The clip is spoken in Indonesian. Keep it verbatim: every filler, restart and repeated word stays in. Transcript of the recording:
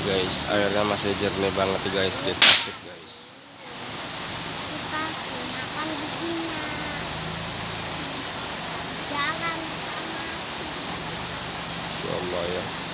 guys, airnya masih jernih banget guys di Tasik guys. Kita gunakan begini. Jangan sama. Ya Allah ya.